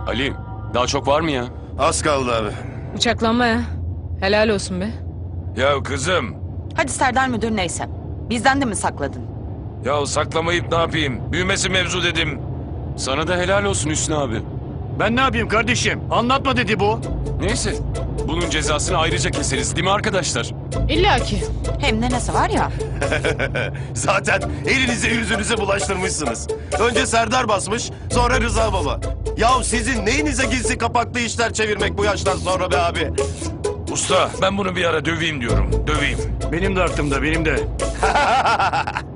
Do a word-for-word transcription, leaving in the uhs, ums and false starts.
Ali, daha çok var mı ya? Az kaldı abi. Bıçaklanma ya. Helal olsun be. Ya kızım, Hadi Serdar Müdür neyse. Bizden de mi sakladın? ya saklamayıp ne yapayım? Büyümesi mevzu dedim. Sana da helal olsun Hüsnü abi. Ben ne yapayım kardeşim? Anlatma dedi bu. Neyse, bunun cezasını ayrıca keseriz değil mi arkadaşlar? İlla ki. Hem de nesi var ya. Zaten elinize yüzünüze bulaştırmışsınız. Önce Serdar basmış, sonra Rıza Baba. Yahu sizin neyinize gizli kapaklı işler çevirmek bu yaştan sonra be abi? Usta, ben bunu bir ara döveyim diyorum. Döveyim. Benim de aklımda, benim de.